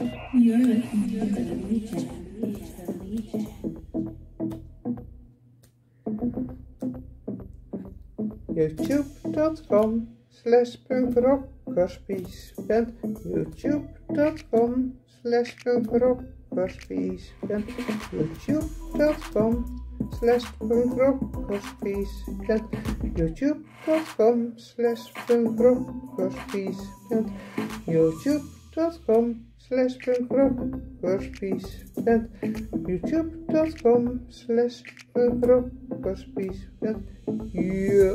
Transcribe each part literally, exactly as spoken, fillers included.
You're listening to the Legion. youtube.com slash punkrockerspies bent youtube.com slash punkrockerspies bent youtube.com slash punkrockerspies bent youtube.com slash punkrockerspies bent youtube.com slash punkrockerspies bent youtube.com slash punkrockerspies bent yeah.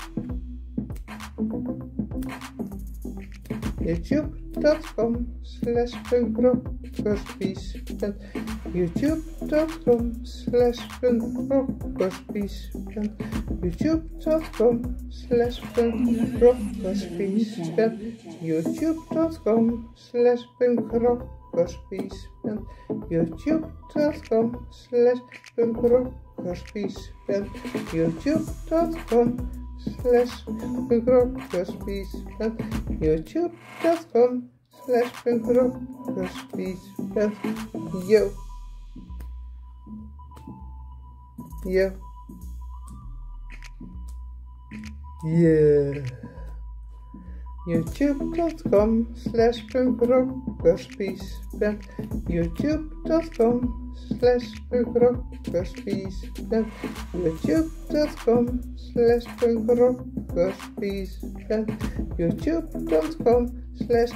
youtube.com slash punkrockerspies bent youtube.com slash punkrockerspies bent youtube.com slash punkrockerspies bent youtube.com slash punkrockerspies bent youtube.com slash punkrockerspies bent youtube.com slash punkrockerspies bent youtube.com slash punkrockerspies bent yo yo yeah youtube.com slash punkrockerspies bent youtube.com slash punkrockerspies bent youtube.com slash punkrockerspies bent youtube.com slash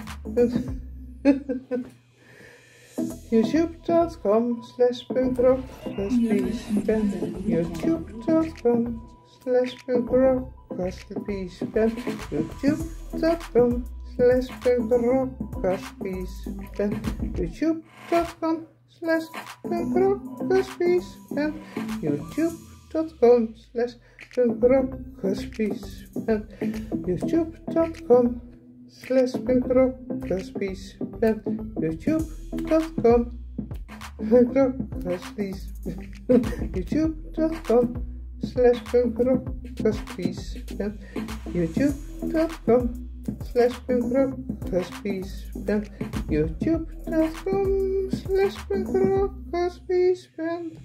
youtube.com slash punkrockerspies bent youtube.com slash punkrockerspies bent youtube.com slash punkrockerspies bent youtube.com slash punkrockerspies bent youtube.com slash punkrockerspies bent youtube.com slash punkrockerspies bent youtube.com punkrockerspies youtube.com slash punkrockerspies bent youtube.com slash punkrockerspies bent youtube.com slash punkrockerspies bent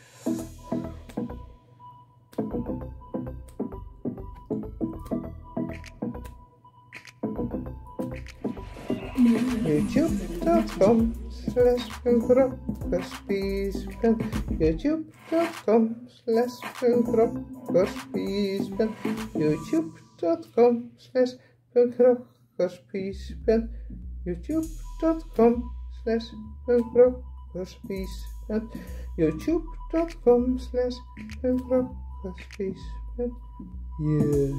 youtube.com slash punkrockerspies bent youtube.com slash punkrockerspies bent youtube.com slash punkrockerspies bent youtube.com slash punkrockerspies bent youtube.com slash punkrockerspies bent yeah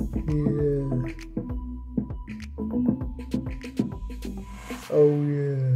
yeah oh yeah